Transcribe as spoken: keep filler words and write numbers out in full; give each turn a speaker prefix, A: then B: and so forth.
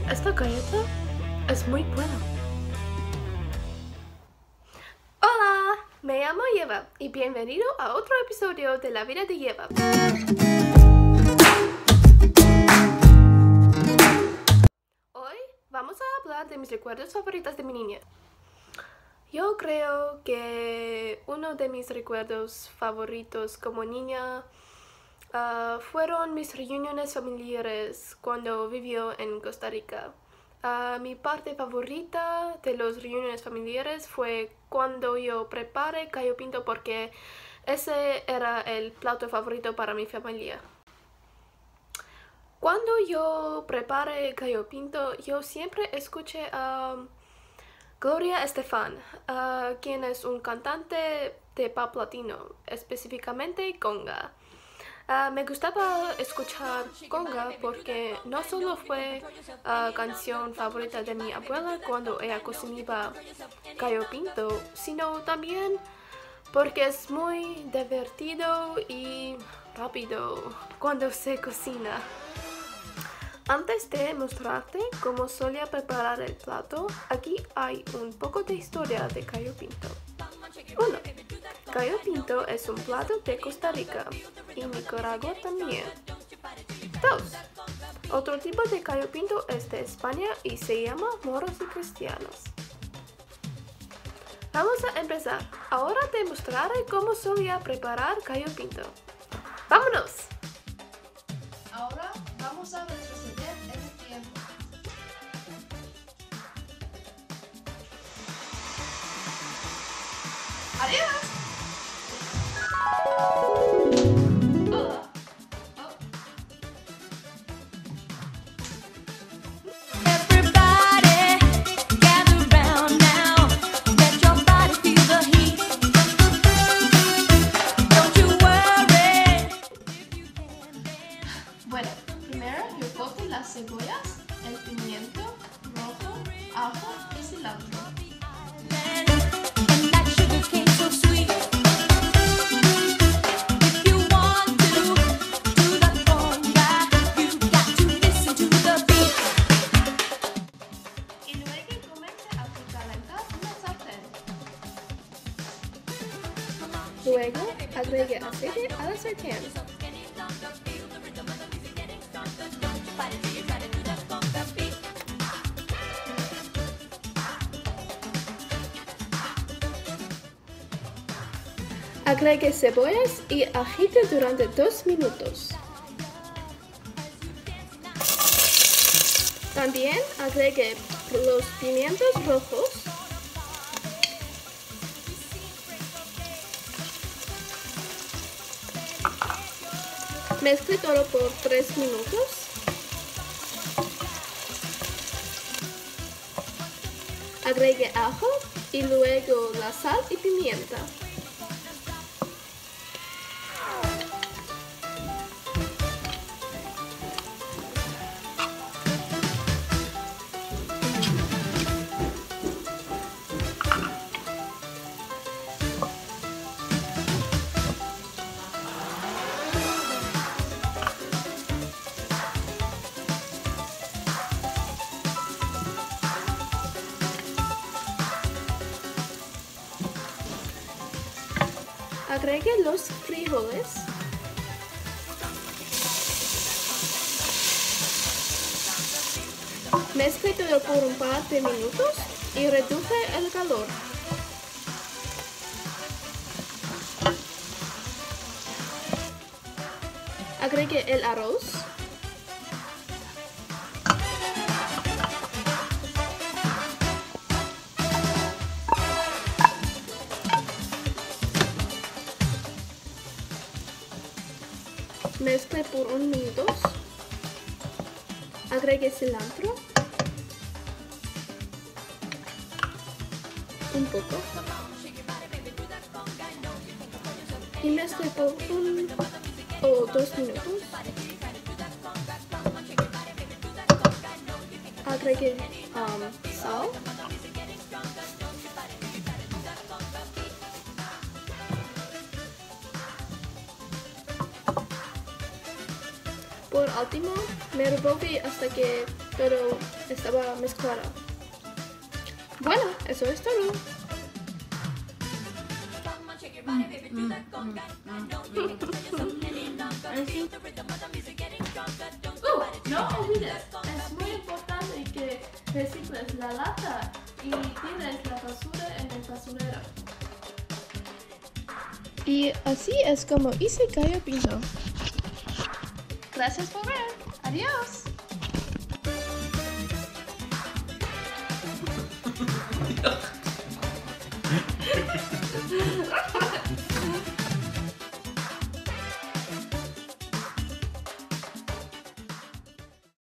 A: Esta galleta es muy buena. Hola, me llamo Eva y bienvenido a otro episodio de La Vida de Eva. Hoy vamos a hablar de mis recuerdos favoritos de mi niñez. Yo creo que uno de mis recuerdos favoritos como niña uh, fueron mis reuniones familiares cuando vivió en Costa Rica. Uh, mi parte favorita de las reuniones familiares fue cuando yo preparé Gallo Pinto porque ese era el plato favorito para mi familia. Cuando yo preparé Gallo Pinto, yo siempre escuché a uh, Gloria Estefan, uh, quien es un cantante de pop latino, específicamente conga. Uh, me gustaba escuchar conga porque no solo fue la uh, canción favorita de mi abuela cuando ella cocinaba Gallo Pinto, sino también porque es muy divertido y rápido cuando se cocina. Antes de mostrarte cómo solía preparar el plato, aquí hay un poco de historia de Gallo Pinto. uno. Gallo Pinto es un plato de Costa Rica y Nicaragua también. dos. Otro tipo de Gallo Pinto es de España y se llama moros y cristianos. Vamos a empezar. Ahora te mostraré cómo solía preparar Gallo Pinto. ¡Vámonos! Ahora vamos a retroceder en el tiempo. ¡Adiós! Hola. Oh.
B: Everybody gather round now. Let your body feel the heat. Don't you worry if you can dance.
A: Bueno, primero yo corto las cebollas, el pimiento rojo, ajo y cilantro.
B: And that sugar cane so sweet. If you want to do the conga, you got to listen to the beat.
A: Y luego comienza a calentar una sartén. Luego agregue aceite a la sartén. Agregue cebollas y agite durante dos minutos. También agregue los pimientos rojos. Mezcle todo por tres minutos. Agregue ajo y luego la sal y pimienta. Agregue los frijoles. Mezcle todo por un par de minutos y reduce el calor. Agregue el arroz. Mezcle por un minuto. Agregue cilantro. Un poco. Y mezcle por un o dos minutos. Agregue um, sal. Por último, me revolví hasta que pero estaba mezclada. Bueno, eso es todo. Uh, no olvides, es muy importante que recicles la lata y tires la basura en el basurero. Y así es como hice Gallo Pinto. Gracias por ver. Adiós.